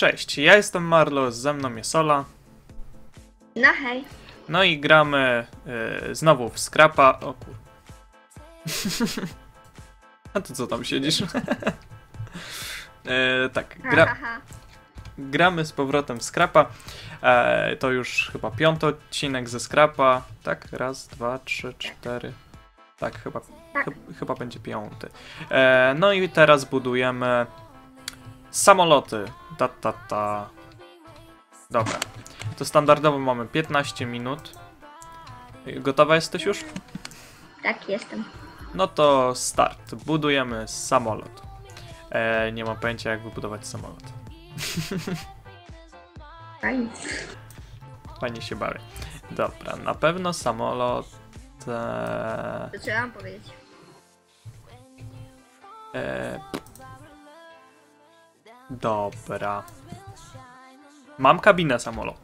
Cześć, ja jestem Marlo, ze mną jest Ola. No hej. No i gramy znowu w Scrapa. O kur... A ty co tam siedzisz? Tak, gramy z powrotem w Scrapa. To już chyba 5. odcinek ze Scrapa. Tak, raz, dwa, trzy, cztery. Tak, chyba będzie 5. No i teraz budujemy samoloty. Dobra. To standardowo mamy 15 minut. Gotowa jesteś już? Tak, jestem. No to start. Budujemy samolot. Nie mam pojęcia, jak wybudować samolot. Fajnie. Fajnie się bawię. Dobra, na pewno samolot... To co ja mam powiedzieć? Dobra. Mam kabinę samolotu.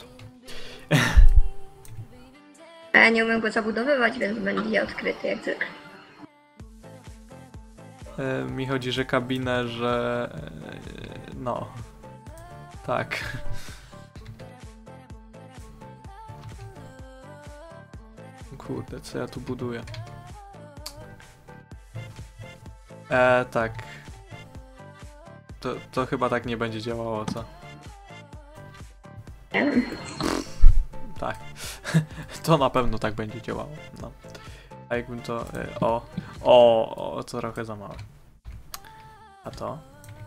A ja nie umiem go zabudowywać, więc będzie odkryty jak zwykle. Mi chodzi, że kabinę, że... No. Tak. Kurde, co ja tu buduję? Tak. To chyba tak nie będzie działało, co? Tak. To na pewno tak będzie działało. No. A jakbym to... O, co trochę za małe. A to?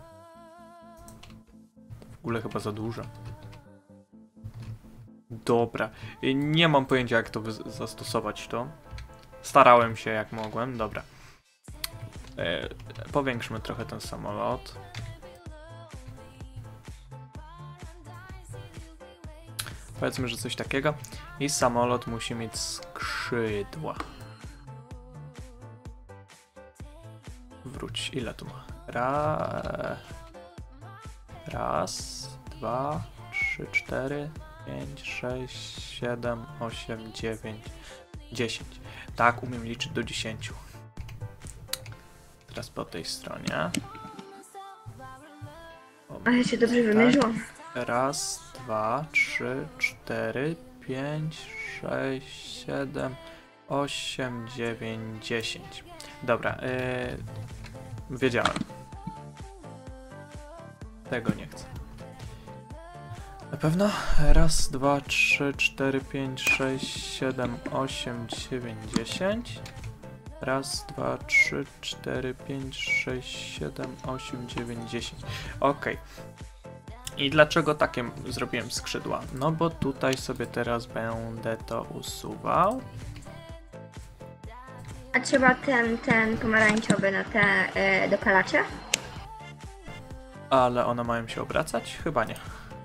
W ogóle chyba za duże. Dobra. Nie mam pojęcia, jak to zastosować to. Starałem się jak mogłem. Dobra. Powiększmy trochę ten samolot. Powiedzmy, że coś takiego. I samolot musi mieć skrzydła. Wróć. Ile tu ma? Raz, 2, 3, 4, 5, 6, 7, 8, 9, 10. Tak, umiem liczyć do 10. Teraz po tej stronie. A ja się dobrze wymierzyłam. Raz, 2, 3, 4, 5, 6, 7, 8, 9, 10. Dobra, wiedziałem. Tego nie chcę. Na pewno? Raz, 2, 3, 4, 5, 6, 7, 8, 9, 10. Raz, 2, 3, 4, 5, 6, 7, 8, 9, 10. Okej. I dlaczego takie zrobiłem skrzydła? No bo tutaj sobie teraz będę to usuwał. A trzeba ten pomarańczowy na te dopalacze? Ale one mają się obracać? Chyba nie.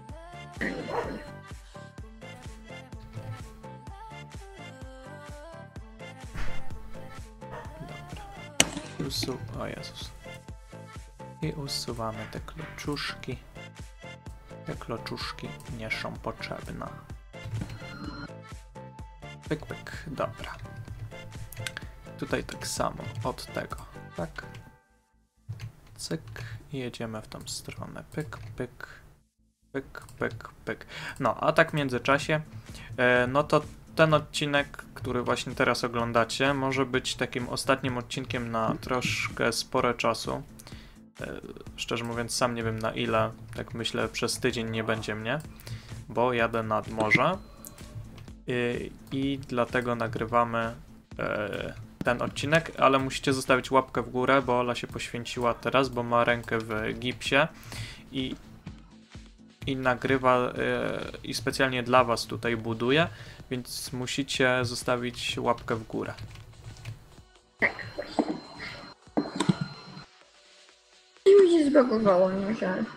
Dobra. O Jezus. I usuwamy te kluczuszki. Te kloczuszki nie są potrzebne. Pyk, pyk. Dobra. Tutaj tak samo od tego. Tak. Cyk. I jedziemy w tą stronę. Pyk, pyk. Pyk, pyk, pyk. No, a tak w międzyczasie, no to ten odcinek, który właśnie teraz oglądacie, może być takim ostatnim odcinkiem na troszkę spore czasu. Szczerze mówiąc, sam nie wiem na ile, tak myślę, przez tydzień nie będzie mnie, bo jadę nad morze i dlatego nagrywamy ten odcinek, ale musicie zostawić łapkę w górę, bo Ola się poświęciła teraz, bo ma rękę w gipsie i nagrywa i specjalnie dla was tutaj buduje, więc musicie zostawić łapkę w górę. Tak. I mi się zbagowało, nie żal.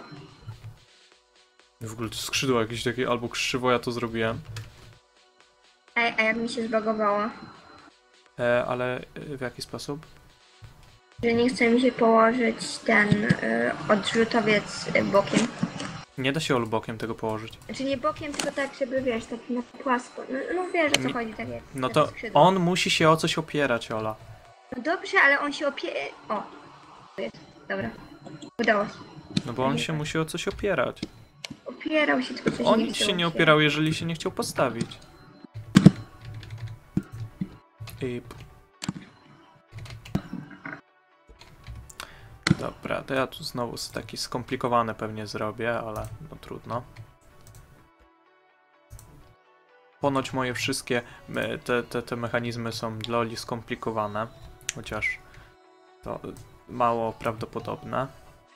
W ogóle to skrzydło jakieś takie, albo krzywo ja to zrobiłem. A jak mi się zbagowało? Ale w jaki sposób? Że nie chce mi się położyć ten odrzutowiec bokiem. Nie da się bokiem tego położyć. Znaczy nie bokiem, tylko tak, żeby wiesz, tak na płasko. No wiesz, o co chodzi, tak jak... No to on musi się o coś opierać, Ola. No dobrze, ale on się O! Jest. Dobra. Udało się. No bo on się musi o coś opierać. Opierał się, tylko coś On nie chciał się nie opierać. opierał, jeżeli się nie chciał postawić. I... Dobra, to ja tu znowu taki skomplikowany pewnie zrobię, ale no trudno. Ponoć moje wszystkie te mechanizmy są dla Oli skomplikowane, chociaż to mało prawdopodobne.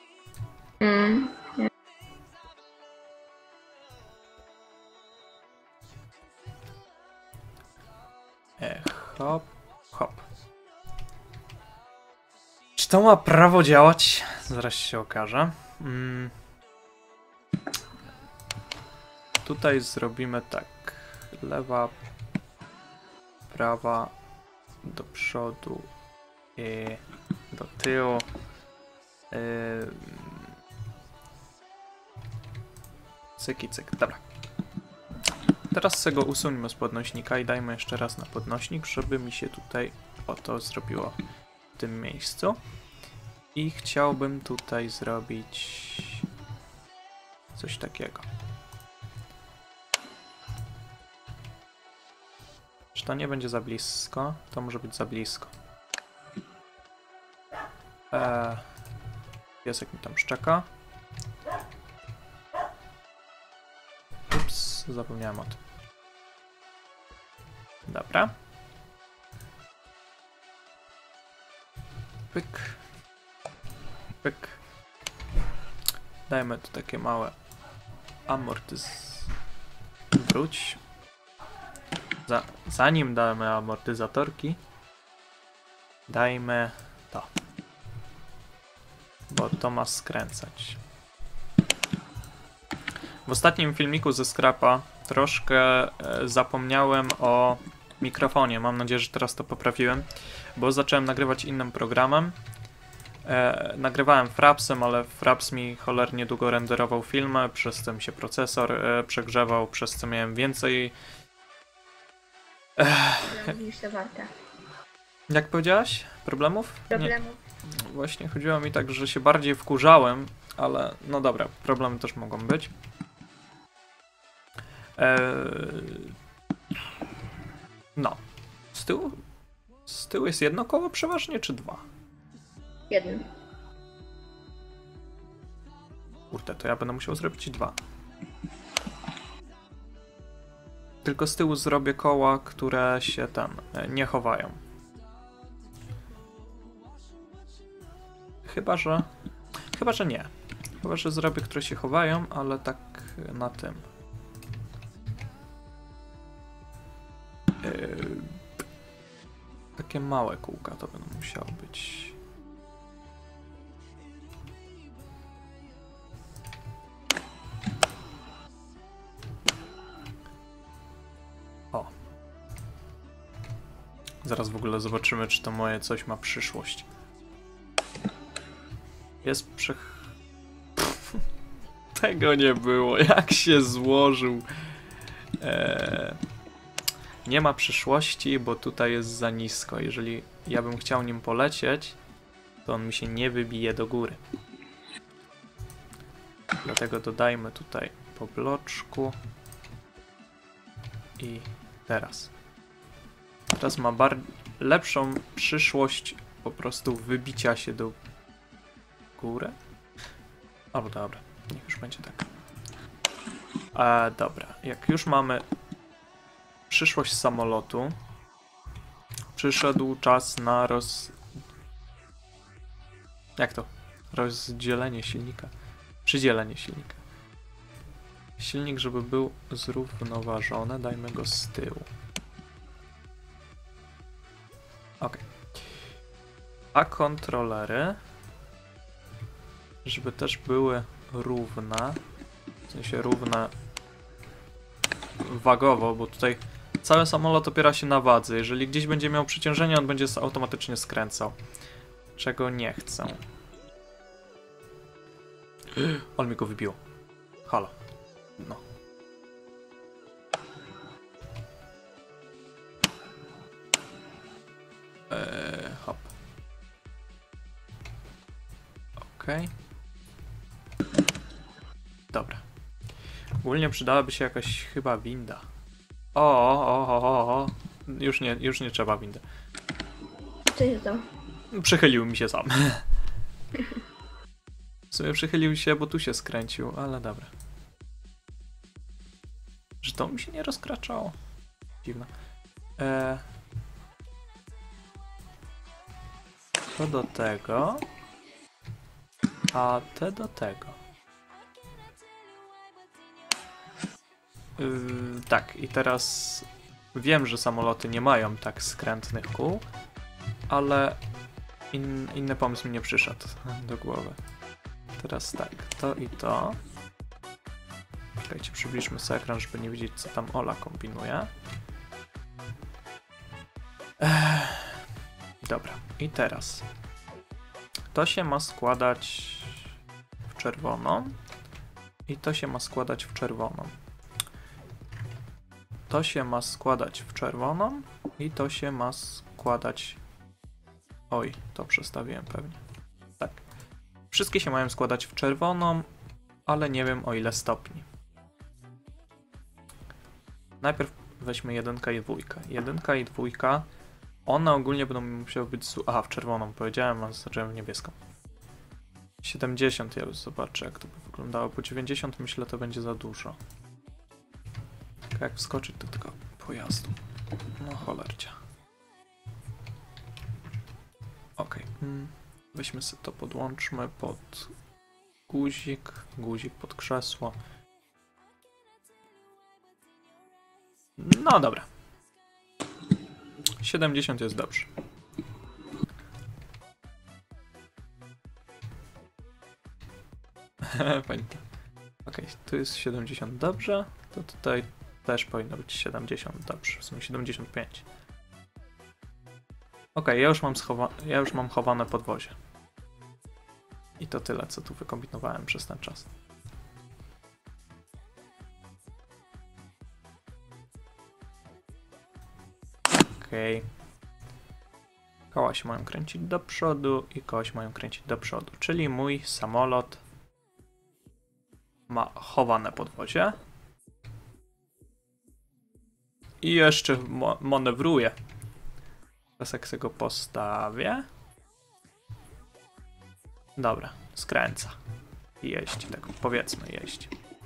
Hop, hop. Czy to ma prawo działać? Zaraz się okaże. Tutaj zrobimy tak. Lewa, prawa, do przodu i do tyłu. Cyk i cyk. Dobra. Teraz sobie go usuńmy z podnośnika i dajmy jeszcze raz na podnośnik, żeby mi się tutaj oto zrobiło w tym miejscu. I chciałbym tutaj zrobić coś takiego. Czy to nie będzie za blisko? To może być za blisko. Piesek mi tam szczeka. Ups, zapomniałem o tym. Dobra. Pyk. Pyk. Dajmy tu takie małe Wróć. Zanim damy amortyzatorki, dajmy to. Bo to ma skręcać. W ostatnim filmiku ze Scrapa troszkę zapomniałem o mikrofonie. Mam nadzieję, że teraz to poprawiłem, bo zacząłem nagrywać innym programem. Nagrywałem Frapsem, ale Fraps mi cholernie długo renderował filmy, przez co mi się procesor przegrzewał, przez co miałem więcej... Niż to warte. Jak powiedziałaś? Problemów? Problemów. Nie. Właśnie chodziło mi tak, że się bardziej wkurzałem, ale no dobra, problemy też mogą być. No. Z tyłu jest jedno koło przeważnie, czy dwa? Jeden. Kurde, to ja będę musiał zrobić dwa. Tylko z tyłu zrobię koła, które się nie chowają. Chyba, że nie. Chyba, że zrobię, które się chowają, ale tak na tym. Takie małe kółka to będą musiały być. O. Zaraz w ogóle zobaczymy, czy to moje coś ma przyszłość. Jest Tego nie było. Jak się złożył. Nie ma przyszłości, bo tutaj jest za nisko. Jeżeli ja bym chciał nim polecieć, to on mi się nie wybije do góry. Dlatego dodajmy tutaj po bloczku. I teraz. Teraz ma lepszą przyszłość po prostu wybicia się do góry. Albo dobra, niech już będzie tak. Dobra, jak już mamy przyszłość samolotu, przyszedł czas na Jak to? Rozdzielenie silnika. Przydzielenie silnika. Silnik, żeby był zrównoważony, dajmy go z tyłu. Ok. A kontrolery, żeby też były równe, w sensie równe wagowo, bo tutaj cały samolot opiera się na wadze. Jeżeli gdzieś będzie miał przeciążenie, on będzie automatycznie skręcał. Czego nie chcę. On mi go wybiło. Halo. No. Hop. Okej. Ogólnie przydałaby się jakaś chyba winda. O. Już nie trzeba windy. Co jest to? Przychylił mi się sam. W sumie przychylił się, bo tu się skręcił, ale dobra. Że to mi się nie rozkraczało. Dziwne. To do tego. A te do tego. Tak, i teraz wiem, że samoloty nie mają tak skrętnych kół, ale inny pomysł mi nie przyszedł do głowy. Teraz tak, to i to. Czekajcie, przybliżmy sobie ekran, żeby nie widzieć, co tam Ola kombinuje. Dobra, i teraz to się ma składać w czerwoną i to się ma składać w czerwoną. To się ma składać w czerwoną i to się ma składać... Oj, to przestawiłem pewnie. Tak. Wszystkie się mają składać w czerwoną, ale nie wiem o ile stopni. Najpierw weźmy jedynkę i dwójkę. Jedynka i dwójka, one ogólnie będą musiały być... Aha, w czerwoną powiedziałem, a zacząłem w niebieską. 70 ja już zobaczę, jak to by wyglądało, bo 90 myślę to będzie za dużo. Jak wskoczyć do tego pojazdu? No cholercia. Okej. Weźmy sobie to, podłączmy pod guzik pod krzesło. No dobra. 70 jest dobrze. Fajnie. Okej, tu jest 70 dobrze, to tutaj też powinno być 70 dobrze, w sumie 75. Okej, ja już mam chowane podwozie. I to tyle, co tu wykombinowałem przez ten czas. Okej. Koła się mają kręcić do przodu i koła się mają kręcić do przodu, czyli mój samolot ma chowane podwozie. I jeszcze manewruje. Teraz jak sobie go postawię. Dobra, skręca. I jeździ, tak powiedzmy jeździ.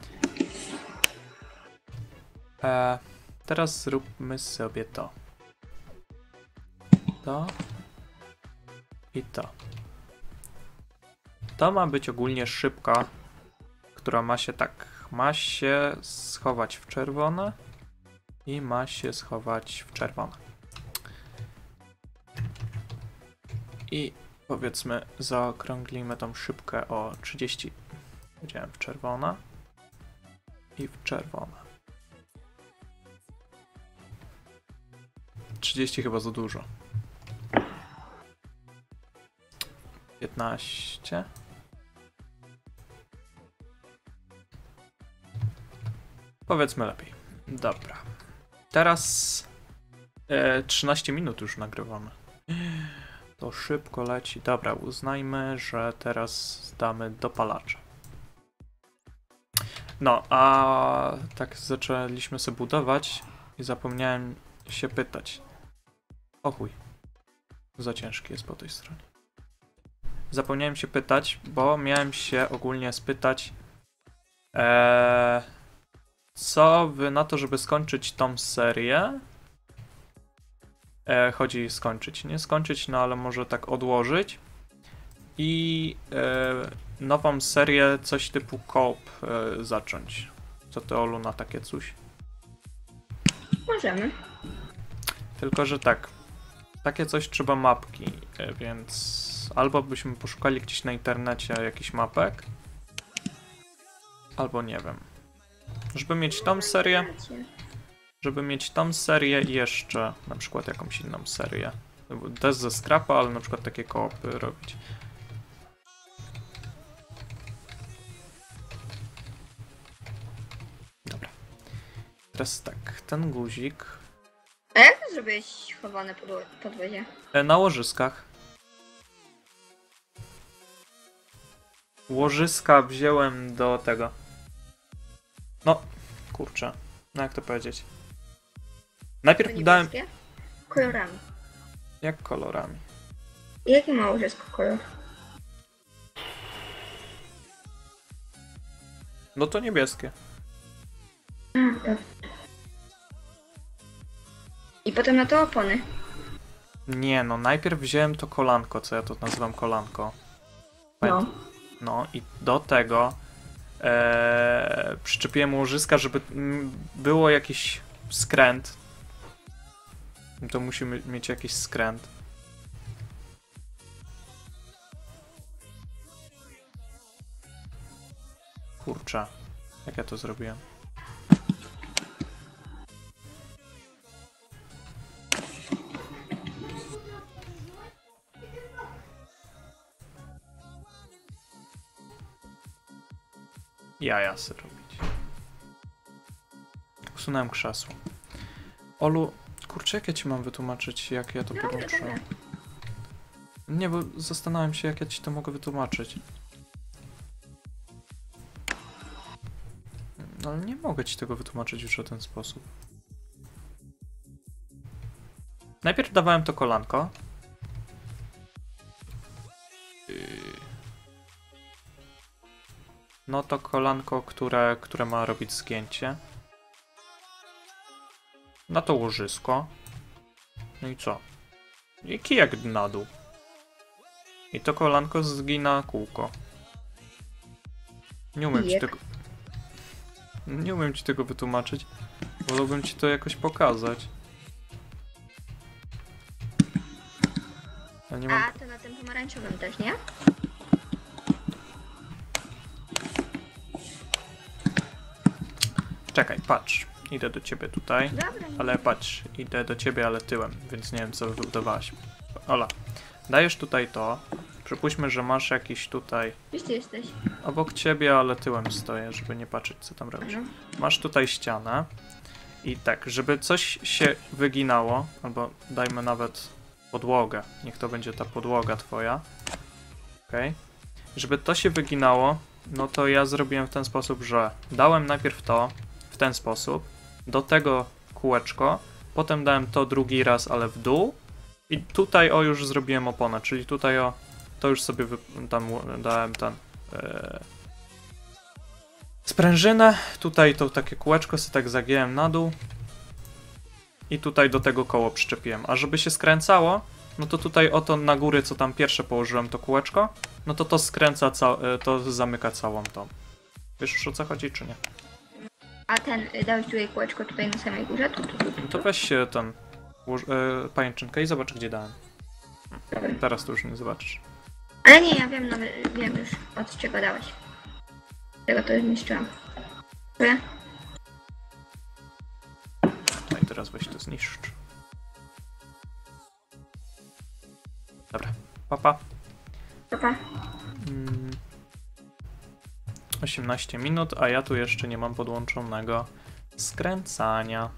Teraz zróbmy sobie to. To. I to. To ma być ogólnie szybka, która ma się tak, ma się schować w czerwone i ma się schować w czerwone. I powiedzmy zaokrąglimy tą szybkę o 30, powiedziałem w czerwone i w czerwone. 30 chyba za dużo. 15. Powiedzmy lepiej. Dobra. Teraz 13 minut już nagrywamy. To szybko leci. Dobra, uznajmy, że teraz damy dopalacza. No, a tak zaczęliśmy sobie budować i zapomniałem się pytać. O chuj. Za ciężki jest po tej stronie. Zapomniałem się pytać, bo miałem się ogólnie spytać, co wy na to, żeby skończyć tą serię? Chodzi skończyć, nie skończyć, no ale może tak odłożyć. I nową serię, coś typu co-op zacząć. Co ty, Olu, na takie coś? Możemy. Tylko, że tak. Takie coś trzeba mapki, więc albo byśmy poszukali gdzieś na internecie jakichś mapek, albo nie wiem. Żeby mieć tą serię, i jeszcze na przykład jakąś inną serię. Też ze scrapa, ale na przykład takie koopy robić. Dobra. Teraz tak, ten guzik. A jak to zrobiłeś chowane podwozie? Na łożyskach. Łożyska wziąłem do tego. No, kurczę. No jak to powiedzieć? Najpierw To dałem... niebieskie? Kolorami. Jak kolorami? Jaki ma łożysko kolor? No to niebieskie. Tak. I potem na to opony. Nie, no najpierw wziąłem to kolanko, co ja to nazywam kolanko. No. No i do tego przyczepiłem łożyska, żeby było jakiś skręt. To musimy mieć jakiś skręt. Kurczę, jak ja to zrobiłem? Jaja sobie robić. Usunąłem krzesło. Olu, kurczę, jak ja ci mam wytłumaczyć, jak ja to podłączyłem? Nie, bo zastanawiam się, jak ja ci to mogę wytłumaczyć. No, ale nie mogę ci tego wytłumaczyć już w ten sposób. Najpierw dawałem to kolanko. No to kolanko, które ma robić zgięcie. Na to łożysko. No i co? I kijek na dół. I to kolanko zgina kółko. Nie umiem ci tego... Nie umiem ci tego wytłumaczyć. Wolałbym ci to jakoś pokazać. Ja nie mam... A to na tym pomarańczowym też, nie? Czekaj, patrz. Idę do ciebie tutaj. Dobra. Ale patrz, idę do ciebie, ale tyłem, więc nie wiem, co wybudowałaś. Ola, dajesz tutaj to. Przypuśćmy, że masz jakiś tutaj Gdzieś ty jesteś? obok ciebie, ale tyłem stoję, żeby nie patrzeć, co tam robisz. No. Masz tutaj ścianę i tak, żeby coś się wyginało, albo dajmy nawet podłogę, niech to będzie ta podłoga twoja. Okej. Żeby to się wyginało, no to ja zrobiłem w ten sposób, że dałem najpierw to w ten sposób, do tego kółeczko, potem dałem to drugi raz, ale w dół i tutaj o już zrobiłem oponę, czyli tutaj o to już sobie tam dałem ten sprężynę, tutaj to takie kółeczko sobie tak zagiąłem na dół i tutaj do tego koło przyczepiłem, a żeby się skręcało, no to tutaj oto na górę, co tam pierwsze położyłem to kółeczko, no to skręca, to zamyka całą tą. Wiesz już o co chodzi, czy nie? A ten, dałeś tutaj kółeczko tutaj na samej górze? Tu. No to weź się ten pajęczynkę i zobacz, gdzie dałem. Dobra. Teraz to już nie zobaczysz. Ale nie, ja wiem, wiem już od czego dałeś. Tego to już zniszczyłam. Dziękuję. No i teraz weź to zniszcz. Dobra, papa. Pa. 18 minut, a ja tu jeszcze nie mam podłączonego skręcania.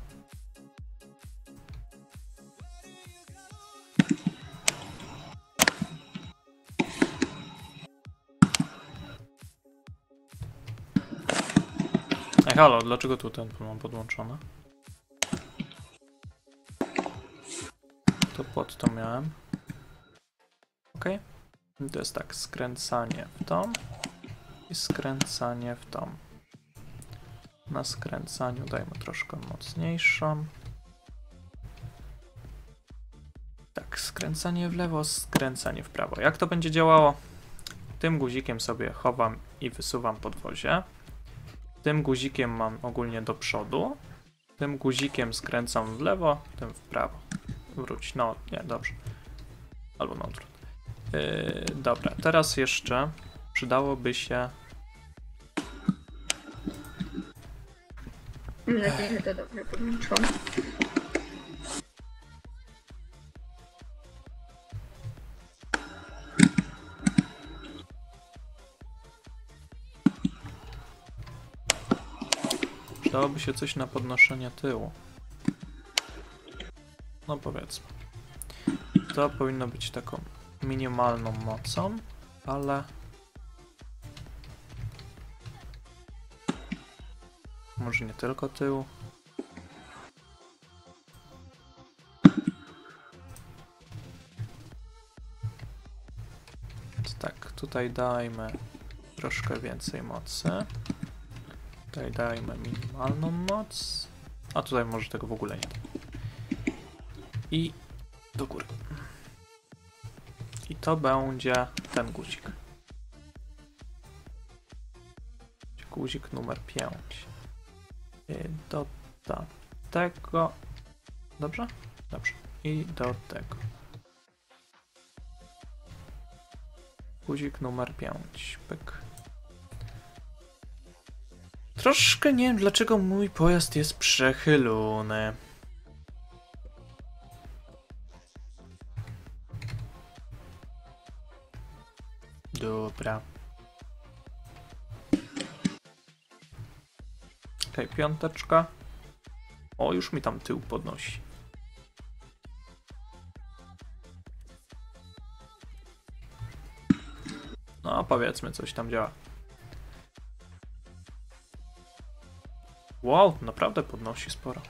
Ej, halo, dlaczego tu ten mam podłączony? To pod to miałem. Ok. To jest tak, skręcanie w tą i skręcanie w tą. Na skręcaniu dajmy troszkę mocniejszą. Tak, skręcanie w lewo, skręcanie w prawo. Jak to będzie działało? Tym guzikiem sobie chowam i wysuwam podwozie. Tym guzikiem mam ogólnie do przodu. Tym guzikiem skręcam w lewo, tym w prawo. Wróć, no nie, dobrze. Albo na odwrót. Dobra, teraz jeszcze przydałoby się... Mam nadzieję, że to dobrze podłączyłam. Przydałoby się coś na podnoszenie tyłu. No powiedzmy. To powinno być taką minimalną mocą, ale... może nie tylko tył. Tak, tutaj dajmy troszkę więcej mocy. Tutaj dajmy minimalną moc. A tutaj może tego w ogóle nie. I do góry. I to będzie ten guzik. Guzik numer 5. Do tego. Dobrze? Dobrze. I do tego. Guzik numer 5. Pyk. Troszkę nie wiem, dlaczego mój pojazd jest przechylony. Dobra. Okej, 5. O, już mi tam tył podnosi. No, powiedzmy, coś tam działa. Wow, naprawdę podnosi sporo.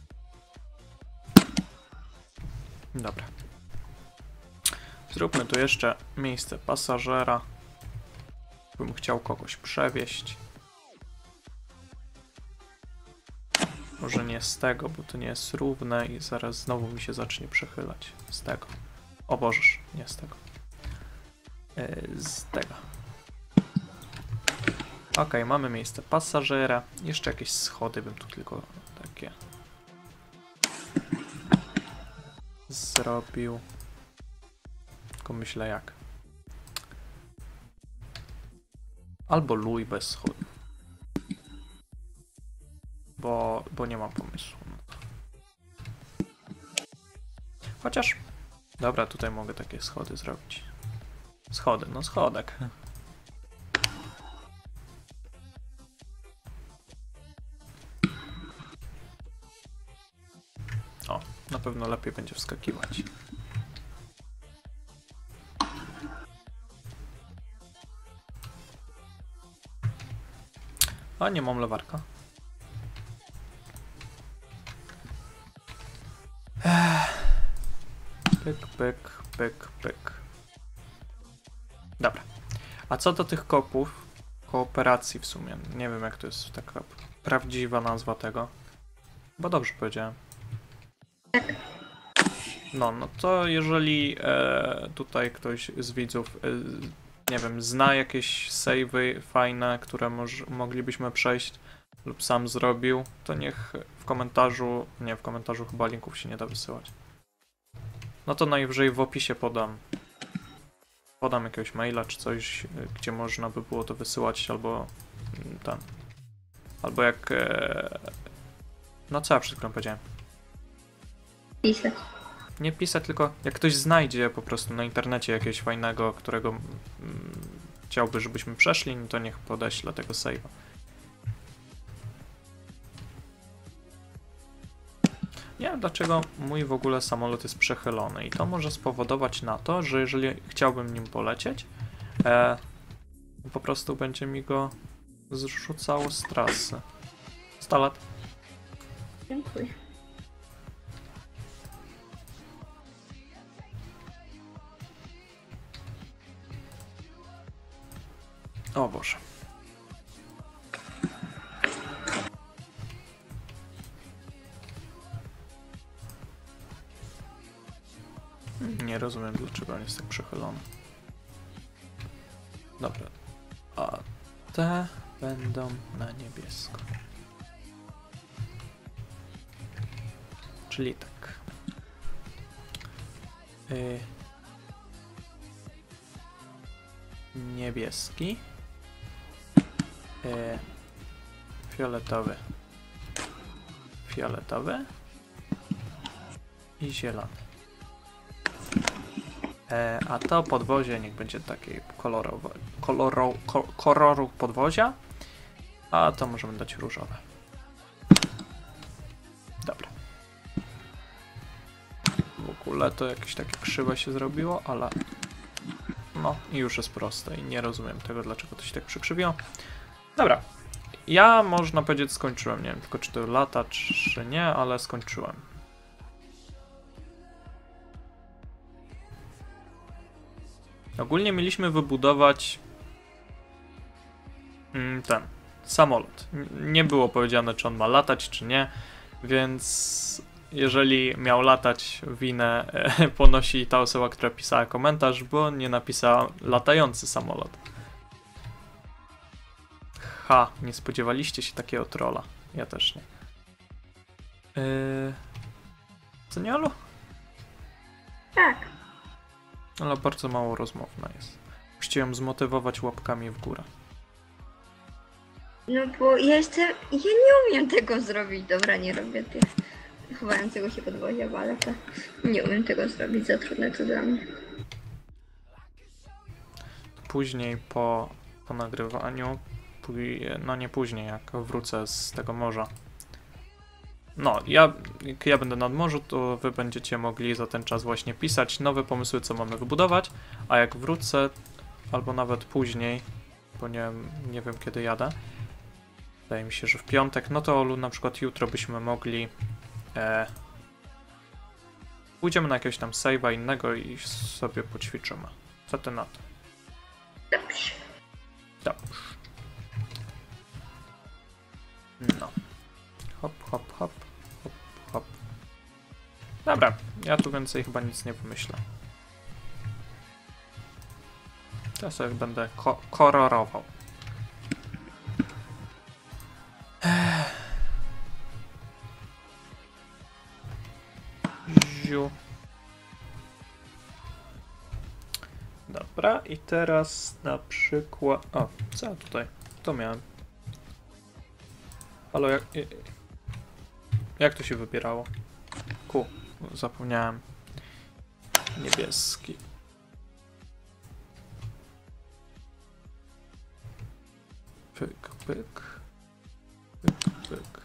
Dobra. Zróbmy tu jeszcze miejsce pasażera. Bym chciał kogoś przewieźć. Może nie z tego, bo to nie jest równe i zaraz znowu mi się zacznie przechylać. Z tego. O Bożeż, nie z tego. Z tego. Ok, mamy miejsce pasażera. Jeszcze jakieś schody bym tu tylko takie zrobił. Tylko myślę jak. Albo luj bez schodów. Bo nie mam pomysłu na to. Chociaż... Dobra, tutaj mogę takie schody zrobić. Schody, no schodek. O, na pewno lepiej będzie wskakiwać. A nie mam lewarka. Pyk, pyk, pyk, pyk. Dobra. A co do tych kopów, kooperacji w sumie, nie wiem jak to jest taka prawdziwa nazwa tego. Bo dobrze powiedziałem. No to jeżeli tutaj ktoś z widzów, nie wiem, zna jakieś save'y fajne, które moglibyśmy przejść lub sam zrobił, to niech w komentarzu, nie w komentarzu chyba linków się nie da wysyłać. No to najwyżej w opisie podam jakiegoś maila czy coś, gdzie można by było to wysyłać, albo ten. Albo jak... No co ja przed chwilą powiedziałem? Pisać. Nie pisać, tylko jak ktoś znajdzie po prostu na internecie jakiegoś fajnego, którego chciałby, żebyśmy przeszli, no to niech podeśle tego save'a. Nie wiem dlaczego mój w ogóle samolot jest przechylony i to może spowodować na to, że jeżeli chciałbym nim polecieć, po prostu będzie mi go zrzucało z trasy. 100 lat. Dziękuję. O Boże. Nie rozumiem, dlaczego on jest tak przechylony. Dobra. A te będą na niebiesko. Czyli tak. Niebieski. Fioletowy. Fioletowy. I zielony. A to podwozie niech będzie takiej koloru podwozia. A to możemy dać różowe. Dobra. W ogóle to jakieś takie krzywe się zrobiło, ale... No i już jest proste i nie rozumiem tego, dlaczego to się tak przykrzywiło. Dobra. Ja można powiedzieć skończyłem, nie wiem tylko czy to lata, czy nie, ale skończyłem. Ogólnie mieliśmy wybudować ten samolot. Nie było powiedziane, czy on ma latać, czy nie, więc jeżeli miał latać, winę ponosi ta osoba, która pisała komentarz, bo nie napisała latający samolot. Ha, nie spodziewaliście się takiego trolla. Ja też nie. Co nie, Olu? Tak. Ale bardzo mało rozmowna jest. Musicie ją zmotywować łapkami w górę. No bo ja nie umiem tego zrobić. Dobra, nie robię tych chowającego się podwozia, ale to nie umiem tego zrobić, za trudne to dla mnie. Później po nagrywaniu, no nie później, jak wrócę z tego morza. No, jak ja będę nad morzu, to wy będziecie mogli za ten czas właśnie pisać nowe pomysły, co mamy wybudować, a jak wrócę, albo nawet później, bo nie wiem kiedy jadę, wydaje mi się, że w piątek, no to Olu, na przykład jutro byśmy mogli pójdziemy na jakiegoś tam save'a innego i sobie poćwiczymy. Co ty na to? Dobrze. Dobrze. No. Hop, hop, hop. Hop, hop. Dobra, ja tu więcej chyba nic nie wymyślę. Teraz sobie będę kolorował. Ziu. Dobra, i teraz na przykład... O, co ja tutaj? To miałem. Halo, jak to się wybierało? Zapomniałem. Niebieski. Pyk, pyk. Pyk, pyk.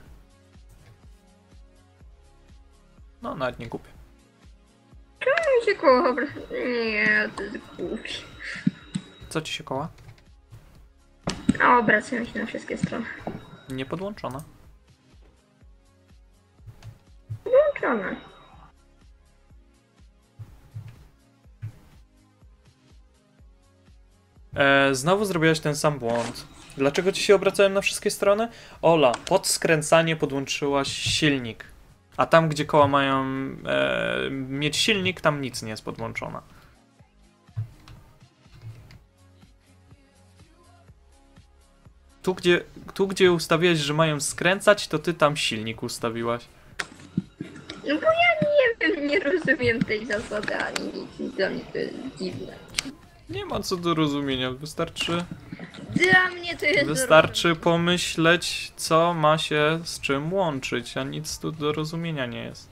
No, nawet nie kupię. Mi się koło Nie, to jest głupie. Co ci się koła? A obracają się na wszystkie strony. Nie podłączona. Włączone. Znowu zrobiłaś ten sam błąd. Dlaczego ci się obracałem na wszystkie strony? Ola, pod skręcanie podłączyłaś silnik. A tam, gdzie koła mają mieć silnik, tam nic nie jest podłączone. Tu, gdzie ustawiłeś, że mają skręcać, to ty tam silnik ustawiłaś. No bo ja nie wiem, nie rozumiem tej zasady ani nic. Dla mnie to jest dziwne. Nie ma co do rozumienia, wystarczy Dla mnie to jest pomyśleć, co ma się z czym łączyć, a nic tu do rozumienia nie jest.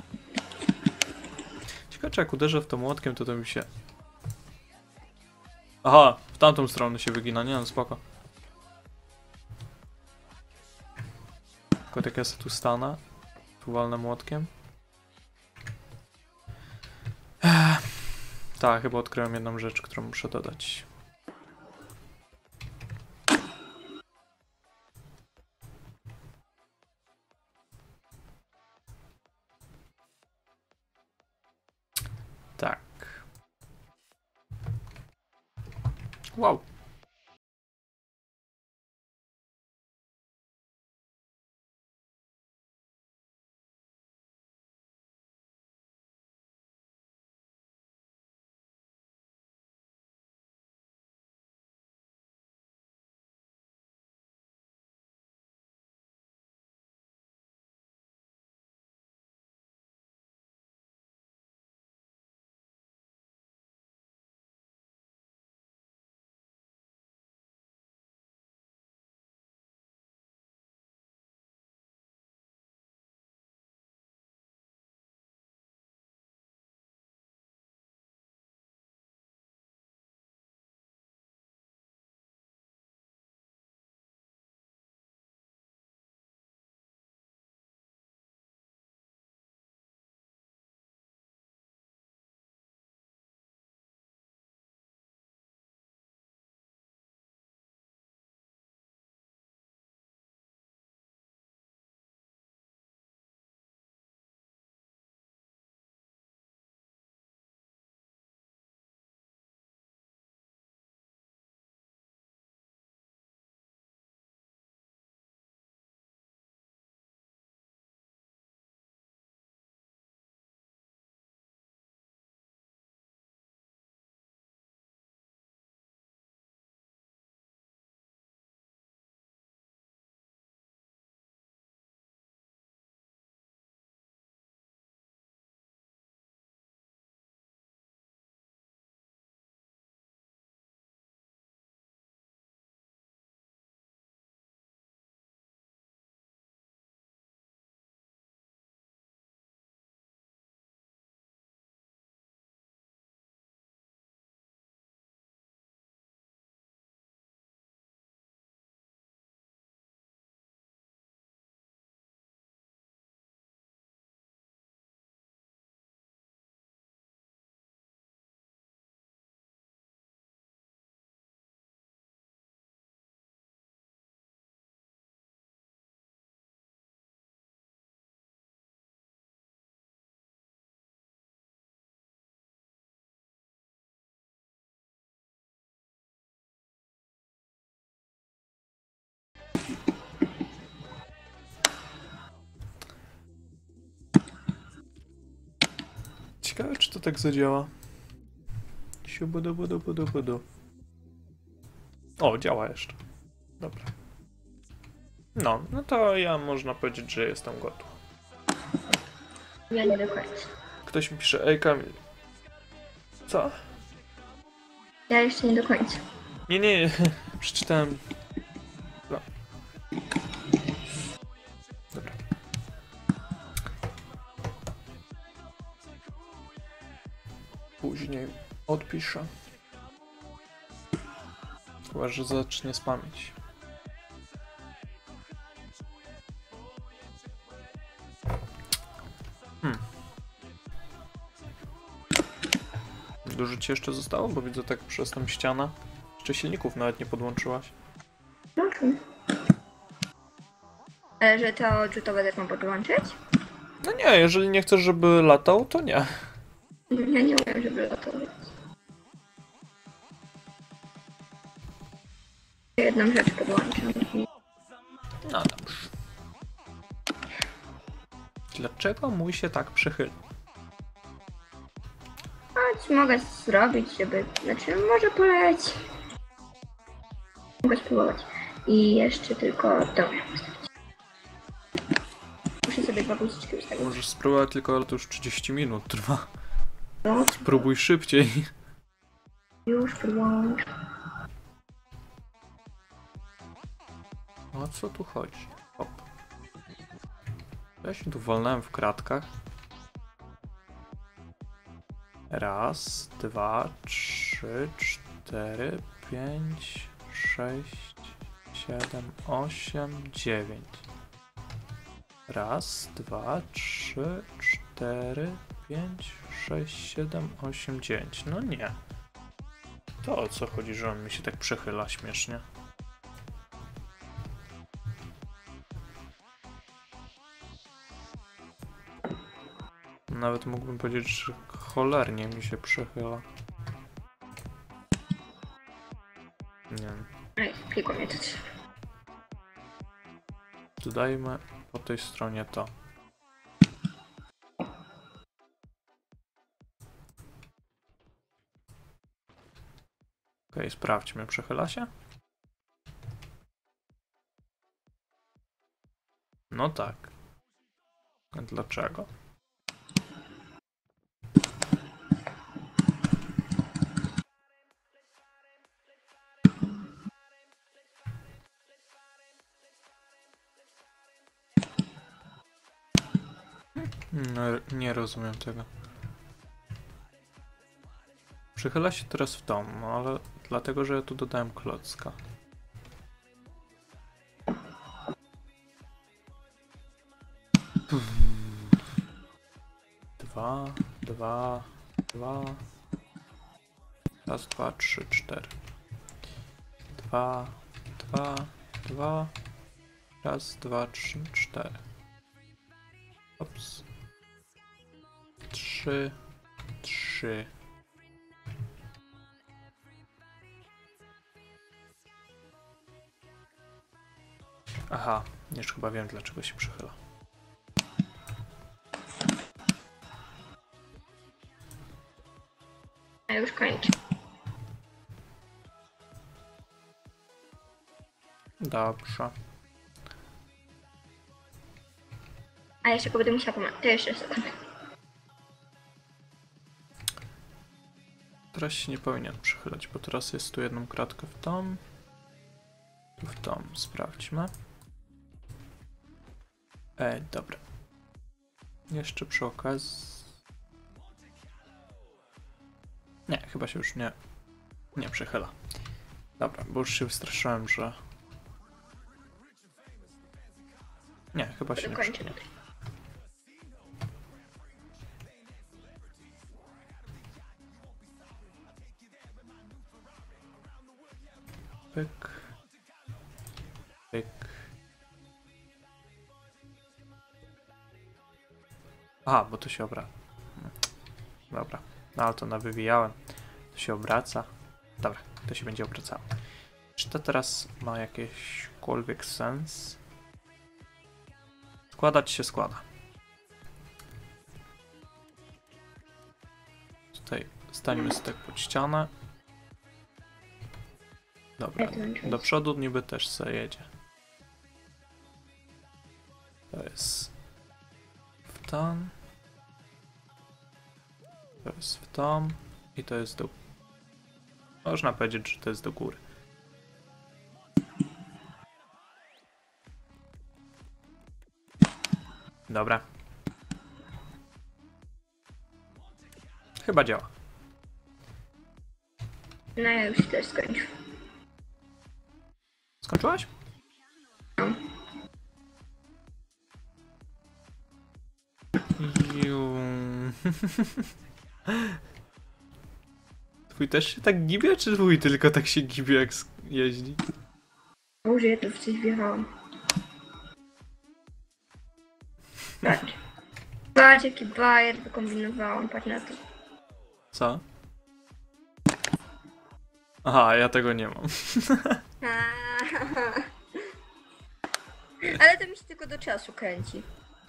Ciekawe, czy jak uderzę w to młotkiem, to mi się... Aha, w tamtą stronę się wygina, nie no, spoko. Tylko tak ja sobie tu stanę, tu walnę młotkiem. Tak, chyba odkryłem jedną rzecz, którą muszę dodać. Tak. Wow. Ciekawe, czy to tak zadziała. Siubudu. O, działa jeszcze. Dobra. No to ja można powiedzieć, że jestem gotów. Ja nie do końca. Ktoś mi pisze, ej Kamil. Co? Ja jeszcze nie do końca. Nie. Przeczytałem. No. Dobra. Później odpiszę. Chyba, że zacznie spamić. Dużo ci jeszcze zostało? Bo widzę tak przez tą ścianę. Jeszcze silników nawet nie podłączyłaś. Proszę. Ale że to odrzutowe też mam podłączyć? No nie, jeżeli nie chcesz, żeby latał, to nie. Ja nie umiem, żeby latować. Jedną rzecz podłączam. No dobrze. Dlaczego mój się tak przychyla? A co mogę zrobić, żeby... Znaczy, może poleć. Mogę spróbować. I jeszcze tylko to muszę postawić. Muszę sobie 2 guziczki ustawić. Możesz spróbować, tylko to już 30 minut trwa. No, Spróbuj szybciej. już podłączę. O co tu chodzi? Hop. Ja się tu walnąłem w kratkach. Raz, 2, 3, 4, 5, 6, 7, 8, 9. Raz, 2, 3, 4, 5, 6, 7, 8, 9. No nie. To o co chodzi, że on mi się tak przechyla śmiesznie? Nawet mógłbym powiedzieć, że cholernie mi się przechyla. Nie wiem. Ej, klikło mnie to. Dodajmy po tej stronie to. Okej, sprawdźmy, przechyla się? No tak. A dlaczego? No, nie rozumiem tego. Przychyla się teraz w tom, no ale dlatego, że ja tu dodałem klocka. Dwa. Raz, 2, 3, 4. 2. Raz, 2, 3, 4. Ops. 3. Aha, już chyba wiem, dlaczego się przychyla. A już kończę. Dobrze. A jeszcze go będę musiała pomagać. To jeszcze sekundę. Teraz się nie powinien przychylać, bo teraz jest tu jedną kratkę w tom. Tu w tom. Sprawdźmy. Dobra. Jeszcze przy okazji... Nie, chyba się już nie przychyla. Dobra, bo już się wystraszyłem, że... Nie, chyba się nie przychyla. Pyk. Pyk. Aha, bo to się obraca. Dobra, no ale to nawywijałem. To się obraca. Dobra, to się będzie obracało. Czy to teraz ma jakikolwiek sens? Składać się składa. Tutaj stańmy sobie tak pod ścianę. Dobra, do przodu niby też se jedzie. To jest w tam. To jest w tam. I to jest do... Można powiedzieć, że to jest do góry. Dobra. Chyba działa. No ja już też skończę. Skończyłaś? No. Ju. Twój też się tak gibie, czy twój tylko tak się gibie, jak jeździ? Boże, ja tu w coś wjechałam. Patrz. Patrz, jaki bajer wykombinowałam, patrz na to. Co? Aha, ja tego nie mam. Ale to mi się tylko do czasu kręci.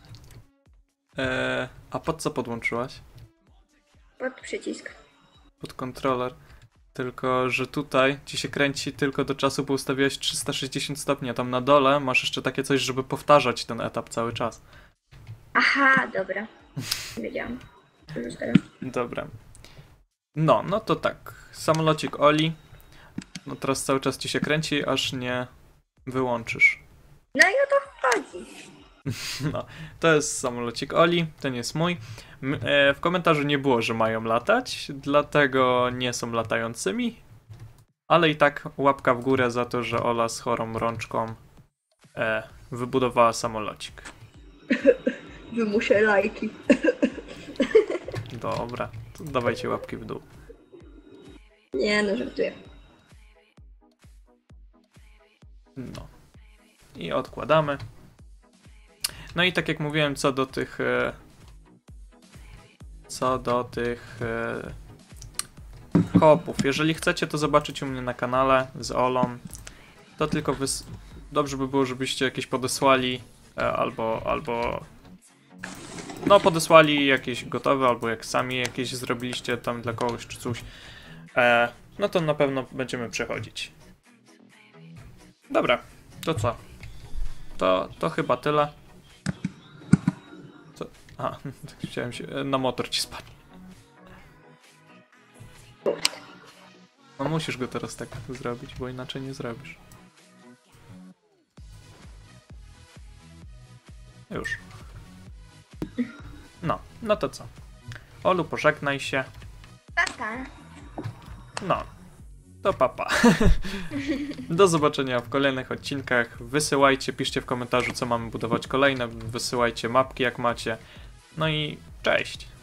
A pod co podłączyłaś? Pod przycisk. Pod kontroler. Tylko, że tutaj ci się kręci tylko do czasu, bo ustawiłeś 360 stopni, a tam na dole masz jeszcze takie coś, żeby powtarzać ten etap cały czas. Aha, dobra. Nie wiedziałam. Dobra. No to tak. Samolocik Oli. No teraz cały czas ci się kręci, aż nie wyłączysz. No i o to chodzi. No, to jest samolocik Oli, ten jest mój. W komentarzu nie było, że mają latać, dlatego nie są latającymi. Ale i tak łapka w górę za to, że Ola z chorą rączką wybudowała samolocik. Wymuszę lajki. Dobra, to dawajcie łapki w dół. Nie no, żartuję. No. I odkładamy. No i tak jak mówiłem, co do tych koopów. Jeżeli chcecie to zobaczyć u mnie na kanale z Olą, to tylko dobrze by było, żebyście jakieś podesłali albo no podesłali jakieś gotowe, albo jak sami jakieś zrobiliście tam dla kogoś czy coś, no to na pewno będziemy przechodzić. Dobra, to co? To chyba tyle. Co? A, chciałem się... Na motor ci spadł. No musisz go teraz tak zrobić, bo inaczej nie zrobisz. Już. No to co? Olu, pożegnaj się. Papa. No. To papa. Do zobaczenia w kolejnych odcinkach. Wysyłajcie, piszcie w komentarzu, co mamy budować kolejne. Wysyłajcie mapki, jak macie. No i cześć.